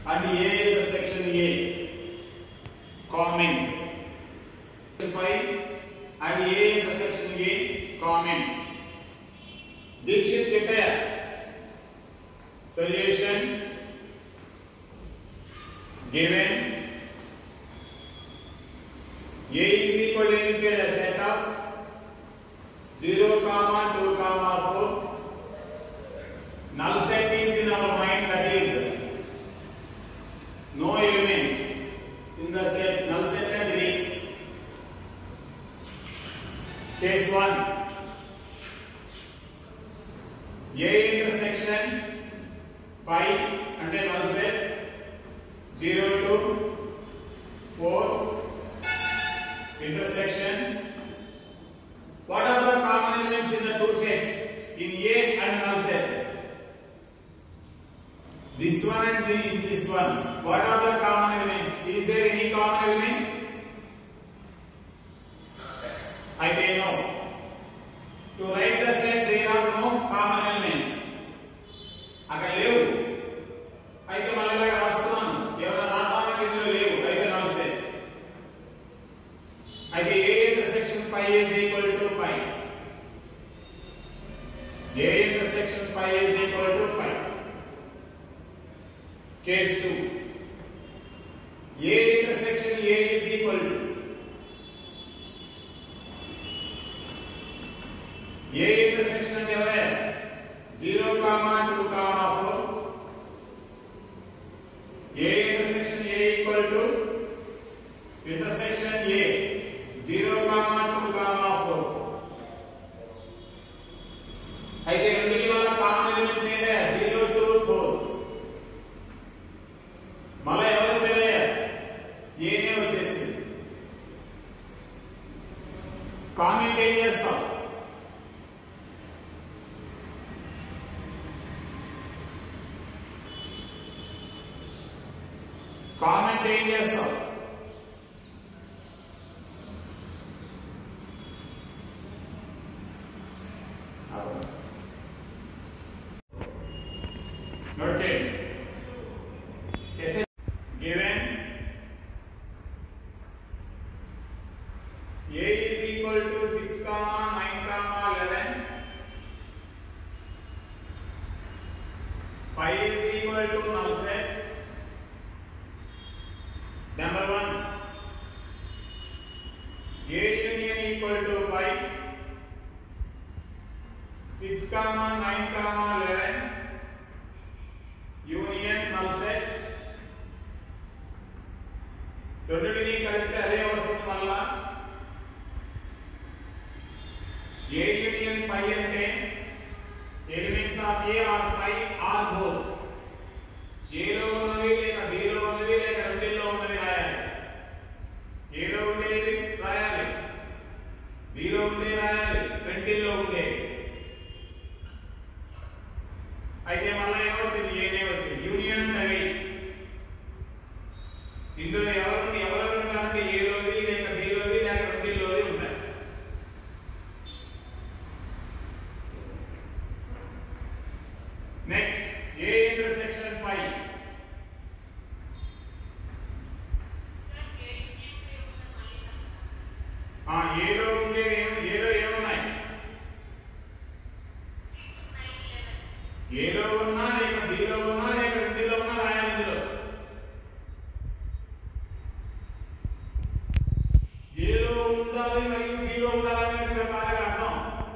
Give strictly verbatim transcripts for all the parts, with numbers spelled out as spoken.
and A intersection A common. Pi and A intersection A common. Dikshit చెప్పా solution given A is equal to a set of zero comma two comma four. Null set is in our mind, that is no element in the set. Null set and the case one, A intersection pi and a null set zero to four intersection. What are the common elements in the two sets in A and null set? This one and the, this one. What are the common elements? Is there any common element? I say no. To write the set, there are no common elements. అక్కడ లేవు. అయితే మనం ఇలా రాస్తున్నాను. ఎవరైనా రావడానికి ఇందులో లేవు. అయితే null set. అయితే A intersection pi is equal to pi. A intersection pi is equal to pi. Case two. A intersection A is equal to A intersection అంటే ఎవరే zero comma two comma four. A intersection A equal to intersection A zero comma two comma four. అయితే రెండిటి వల్ల common elements ఏంటే zero to four. మళ్ళీ ఎవరు తెలియదు ఏనే వచ్చేసింది. కామెంట్ ఏం చేస్తాం? కామెంట్ ఏం చేస్తాం? నోట్ చేయండి. Given A is equal to six comma nine comma eleven, pi is equal to null set. Number one, A union equal to pi, six comma nine comma eleven, union null set. రెండింటిని కలిపితే అదే వస్తుంది. మళ్ళా A union pi అంటే elements of A or pi or both. A లో ఉన్నవి లేక B లో ఉన్నవి లేక రెండిల్లో ఉన్నవి రాయాలి. A లో ఉండేవి రాయాలి, B లో ఉండే రాయాలి, రెండిల్లో ఉండే. అయితే మళ్ళా ఏమొచ్చింది? ఏనే వచ్చింది. యూనియన్ అంటే ఇందులో ఎవరు ఎవరెవరు ఉంటారంటే ఏ లోవి లేక బి లోవి లేక రెండిల్లోవి ఉంటాయి. Next A intersection pi. ఆ ఏలో ఉండే ఏలో ఏమున్నాయి? ఏలో ఉన్నా లేక బిలో ఉన్నా లేక రెండిలో ఉన్నా రాయాలి. ఇందులో ఏలో ఉండాలి మరియు బిలో ఉండాలనేది బాగా అర్థం.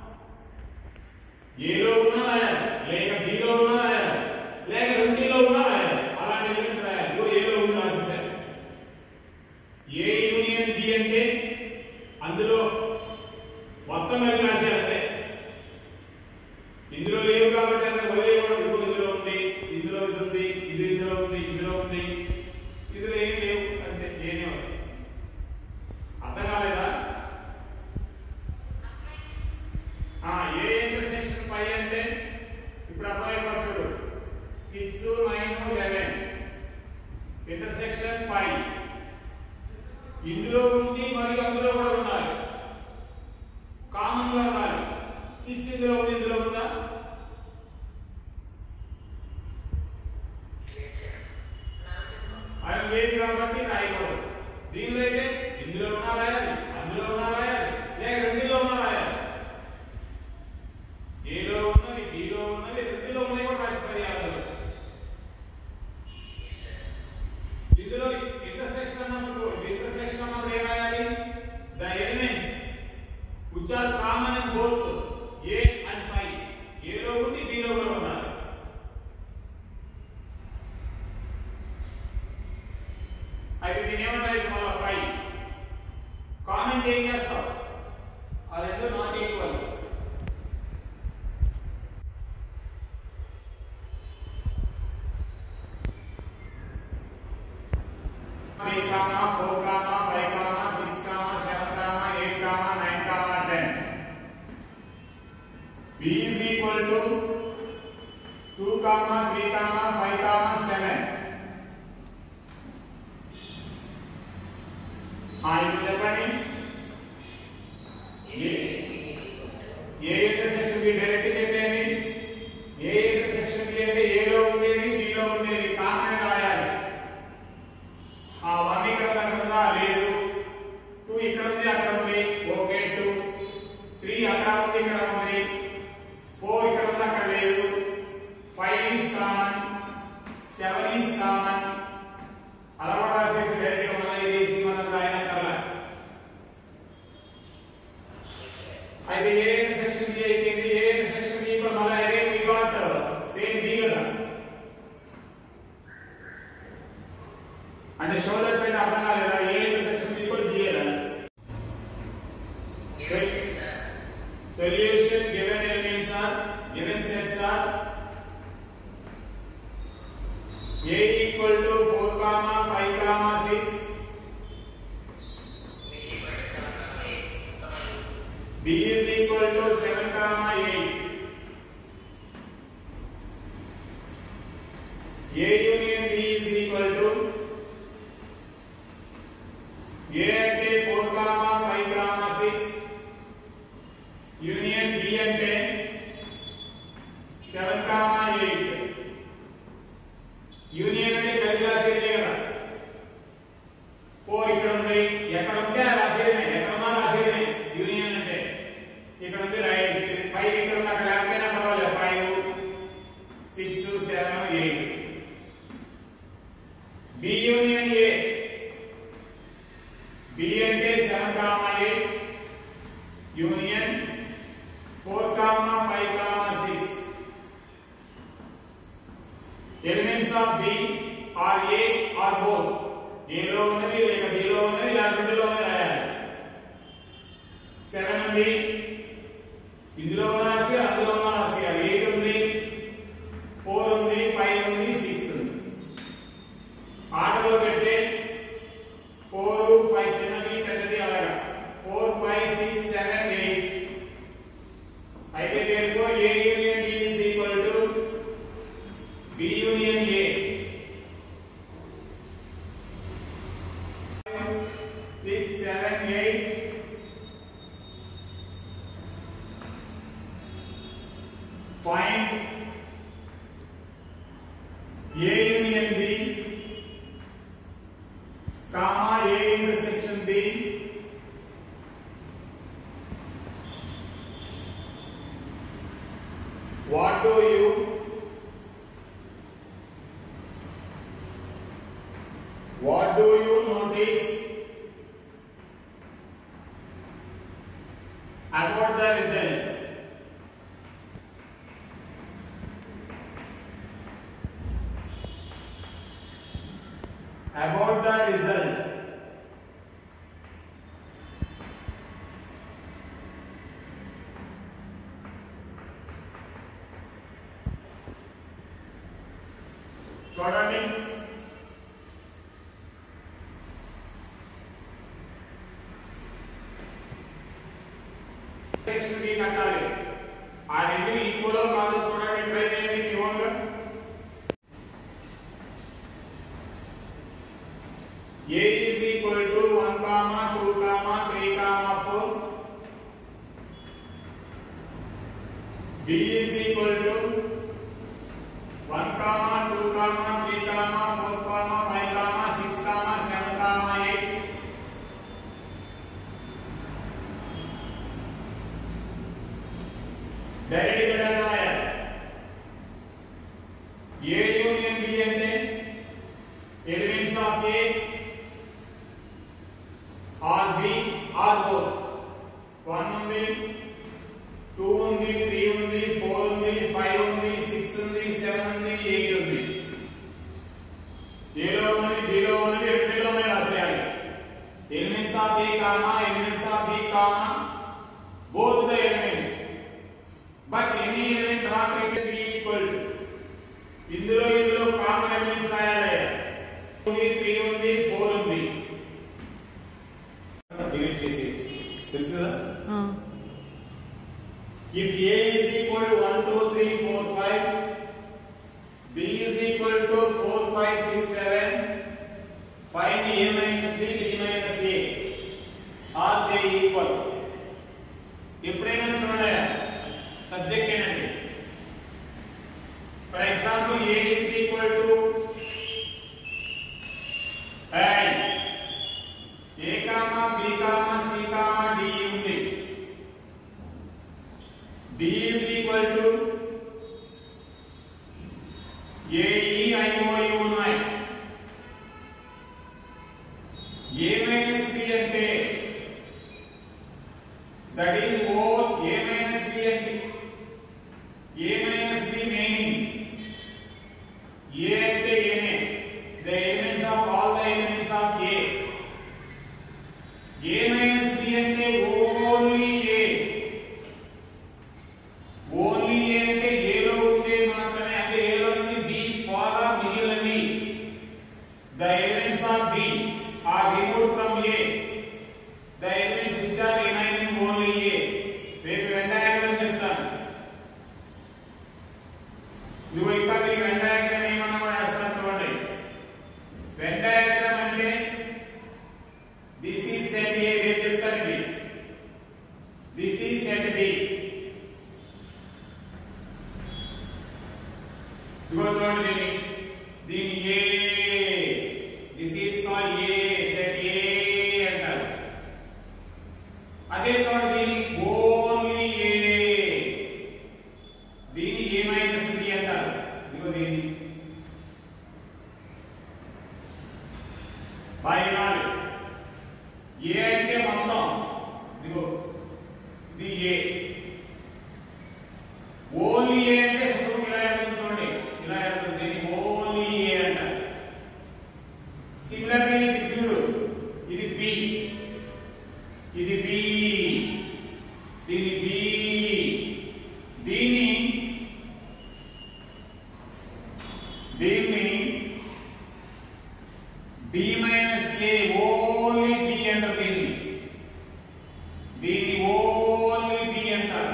ఏలో ఉన్నా రాయాలి, లేక బిలో ఉన్నా రాయాలి, లేక రెండిలో ఉన్నా రాయాలి. అలాంటి ఎలిమెంట్స్ రాయాలి. ఏలో ఉన్నా రాసేసారు. ఏ యూనియన్ బి అంటే అందులో మొత్తం కలిపి రాసేయాలంటే ఇందులో లేవు కాబట్టి అంటే వదిలేయకూడదు. ఇందులో ఉంది, ఇందులో ఇది ఉంది, ఇది ఇందులో ఉంది, ఇందులో ఉంది, ఇందులో ఏం లేవు అంటే ఏనే వస్తుంది. అర్థం కాలేదా? ఏ ఇంటర్సెక్షన్ పై అంటే ఇప్పుడు అర్థమైపోతుంది చూడు. Six nine eleven intersection pi ఇందులో ఉంది మరియు అందులో కూడా ఉండాలి. కామన్ గా ఉండాలి. సిక్స్ ఇందులో ఉంది, ఇందులో ఉందా? సెవెన్ లేదు కాబట్టి రాయకూడదు. దీనిలో అయితే ఇందులో ఉన్నా రాయాలి, అందులో ఉన్నా రాయాలి, లేక రెండులో ఉన్నా రాయాలి. ఏలో ఉన్నది, బిలో ఉన్నది, రెండులో ఉన్నాయి కూడా రాసుకోవాలి. ఇందులో ఇంటర్సెక్షన్ అన్నప్పుడు ఇంటర్సెక్షన్ అన్నప్పుడు ఏం రాయాలి? The elements which are common in both A and pi. ఏలో ఉండి బిలో కూడా ఉన్నారు. అయితే దీని ఏమంటారు? మళ్ళా పై కామెంట్ ఏం చేస్తాం? ఆ రెండు not equal. three comma four comma five comma six comma seven comma eight comma nine comma ten. B is equal to two comma three comma five comma seven. ఆ ఇప్పుడు చెప్పండి. A A intersection B direct చెప్పండి. A intersection B అంటే ఏలో ఉండేది below ఉండేది common రాయాలి. ఆ వన్ ఇక్కడ కనుకుందా? లేదు. టూ ఇక్కడ ఉంది, అక్కడ ఉంది, ఓకే. టూ త్రీ అక్కడ ఉంది, ఇక్కడ ఉంది. ఫోర్ ఇక్కడ ఉంది, అక్కడ లేదు. Five is common, seven is common. అలా కూడా రాసేది డైరెక్ట్ గా మళ్ళీ ఇది మనం రాయనక్కర్లా. అయితే ఏ ఇంటర్సెక్షన్ బి అయిపోయింది. ఏ ఇంటర్సెక్షన్ బి ఇప్పుడు మళ్ళీ again we got same B కదా. అంటే షో దట్ పెట్టి అర్థం కాలేదా? A intersection B equal B కదా. Solution given elements are given sets are A equal to four comma five comma six, B is equal to seven comma eight, A union B is equal to A అంటే four comma five comma six, union B అంటే seven comma eight. Union అంటే కలిసి రాసేదే కదా. four ఇక్కడ ఉంది, ఎక్కడ ఉంటే ఆ రాసేదే, ఎక్కడ ఉన్నా రాసేదే. యూనియన్ అంటే ఇక్కడ ఉంది రాయేది. five ఇక్కడ ఉంది, అక్కడ లేకపోయినా పర్వాలేదు. five six seven eight. B union A, B అంటే seven comma eight, union four comma five comma six. Elements of B are A or both. A లో ఉన్నది లేక B లో ఉన్నది ఇలా రెండులోనే రాయాలి. seven ఉంది, ఇందులో ఉన్న రాసి అందులో ఉన్న రాసి. eight ఉంది, four ఉంది, five ఉంది, six ఉంది. ఆర్డర్లో పెడితే four five చిన్నది పెద్దది అలాగా. four five six seven eight. అయితే therefore A union B is equal to B union A. six seven eight. Find A union B comma A intersection B. What do you What do you notice about the result? About the result. చూడండి. Section B కట్టాలి. ఆ రెండు equal కాదో చూడండి. Try చేయండి మీ own గా. A is equal to one comma two comma three comma four. B is equal to one comma two comma three comma four comma five comma six B అంటే elements of A or B or both one ఉంది two ఉంది three ఉంది four ఉంది five ఉంది six ఉంది seven ఉంది eight ఉంది. A లో ఉన్నది B లో ఉన్నది రెండిలో ఉన్నాయి రాసేయాలి. Elements of A comma elements of B comma both the elements but any element not required be equal to ఇందులో ఇందులో కామన్ ఎలిమెంట్స్ రాయాలి. ఉంది three ఉంది four ఉంది డిలీట్ చేసేయచ్చు తెలుసు కదా. if A is equal to one two three four five B is equal to four five six seven find A minus B B minus A are they equal. ఎప్పుడైనా చూడండి subject ఏంటండి. For example A is equal to I A comma B comma C comma D ఉంది. B is equal to A E I O U ఉన్నాయి. A minus B అంటే that is all A minus B అంటే A minus B meaning A అంటే A నే the elements of all the elements of A. A minus B అంటే only A only A అంటే A లో ఉండే మాత్రమే అంటే A లో నుండి B పోగా మిగిలినవి the elements of B are removed from A. The elements which are remaining only A. రేపు వెన్ డయాగ్రామ్ చెప్తాను. నువ్వు ఇక్కడ ఈ వెన్ డయాగ్రామ్ ఏమన్నా కూడా వేస్తాను చూడండి. వెన్ డయాగ్రామ్ అంటే దిస్ ఈజ్ సెట్ A రేపు చెప్తాను ఇది. This is set B. ఇదిగో చూడండి దీన్ని దీన్ని A this is called A set A అంటారు. అదే చూడండి దీన్ని ఓన్లీ A దీన్ని A మైనస్ B అంటారు. ఇదిగో దీన్ని బాగా వినాలి. A అంటే మొత్తం ఇదిగో ఇది A ఓన్లీ A అంటే సులువు ఇలా వెళ్తుంది చూడండి ఇలా వెళ్తుంది దీన్ని ఓన్లీ A అంటారు. సిమిలర్లీ ఇది చూడు ఇది B ఇది B దీని B దీని దీన్ని B minus A only B అంటారు. దీన్ని దీన్ని ఓన్లీ B అంటారు.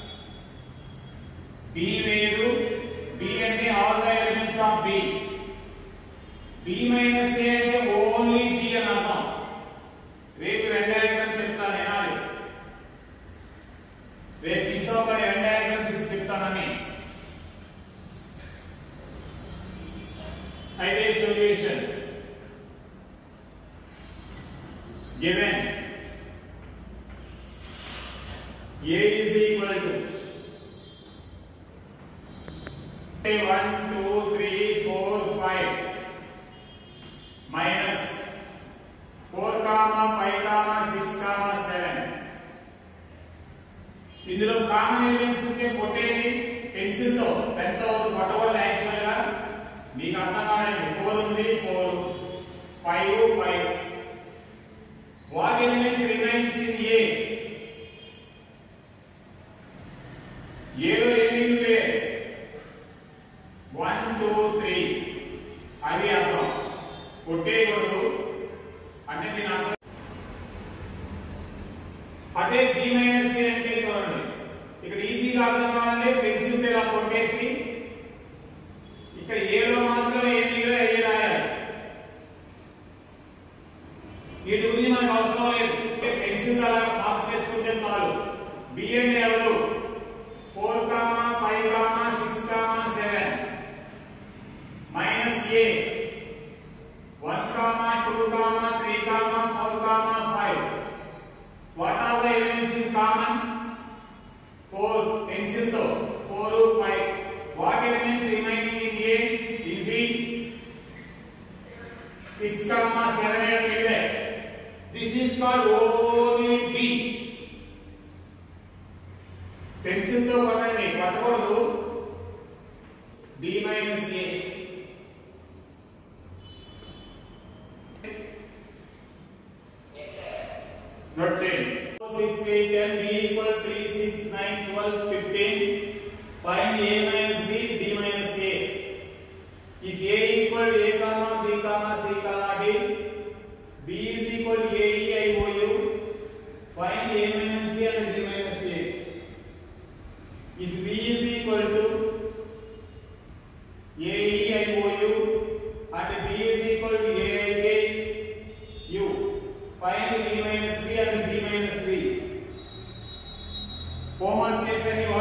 B వేరు B అంటే all the elements of B. B minus A అంటే ఓన్లీ B అని అర్థం. రేపు వెన్ డయాగ్రామ్ చెప్తాను వినాలి. రేపు తీసుకోబడి వెన్ డయాగ్రామ్స్ చెప్తానని. అయితే solution given A is equal to one two three four five minus four comma five comma six comma seven. ఇందులో కామన్ ఎలిమెంట్స్ ఉంటే కొట్టేది పెన్సిల్ తో పెన్ తో కొట్టవల్ల యాక్చువల్ గా మీకు అర్థం కాలేదు. four ఉంది four five five what elements remains in A. A లో ఎన్ని ఉన్నాయి one two three అవి అర్థం కొట్టేయకూడదు అంటే దీని అర్థం. అదే B మైనస్ A అంటే చూడండి ఇక్కడ ఈజీగా అర్థం కావాలంటే పెన్సిల్ తో ఇలా కొట్టేసి ఇక్కడ A లో మాత్రమే ఏ మిగిలిన ఏ రాయాలి. వీటి గురించి మనకు అవసరం లేదు. పెన్సిల్ అలా మార్క్ చేసుకుంటే చాలు. B అంటే ఎవరు four comma five comma six comma seven minus A one comma two comma three comma four comma five. What are the elements in common? four pencil to four five. What elements remaining in A? In B comma seven ಇದೆ. This is called only B. Pencil తో కొట్టండి, కొట్టకూడదు. B minus A. Note change. six, eight, ten, B equal three, six, nine, twelve, fifteen. Find A minus B, B minus A. If A equal A comma B comma C comma D, B is equal to A E I O U. Find A minus B and B minus A. If B is equal to A E I O U and B is equal to A I K U, find B minus B and B minus B. Homework case any